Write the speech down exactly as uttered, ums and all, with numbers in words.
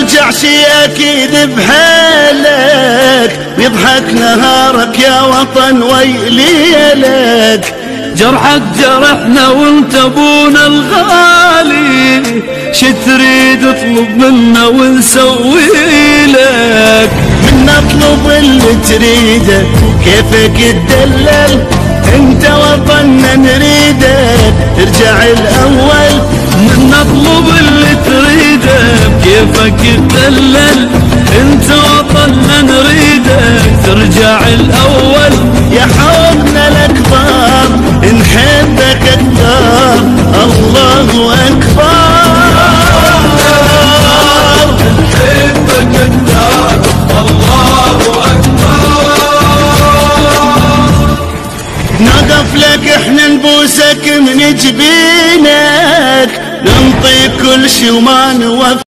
ترجع شي اكيد بحالك، ويضحك نهارك يا وطن ويليلك. جرحك جرحنا وانت ابونا الغالي، شتريد اطلب منا ونسوي لك. من اطلب اللي تريده كيفك تدلل، انت وطننا نريدك ترجع الاول. من اطلب اللي تريده كيفك تدلل، انت وطننا نريدك ترجع الاول. يا حبنا الاكبر نحبك اكثر، الله اكبر. نحبك اكثر، الله اكبر. نقف لك احنا نبوسك من جبينك، ننطيك كل شي وما نوفى.